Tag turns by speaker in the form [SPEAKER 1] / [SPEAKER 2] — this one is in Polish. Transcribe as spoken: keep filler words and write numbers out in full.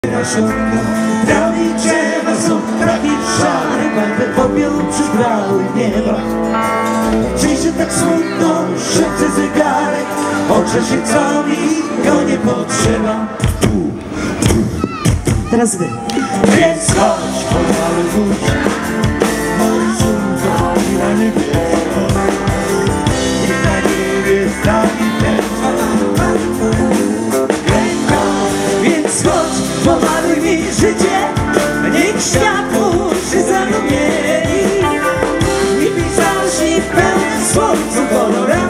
[SPEAKER 1] Trawy i drzewa są takie szare, barwy popiół przybrały nieba. Czyjże tak smutno szepce zegarek, otrze się co mi go nie potrzeba.
[SPEAKER 2] Teraz wy.
[SPEAKER 1] Więc chodź, pomały wódź, mój córko, chwila niebieska. Niech na niebie stanie tęcza. Więc chodź, pomaluj mi życie, niech światło się zarumieni. I pejzaż i pełen słońcu kolor.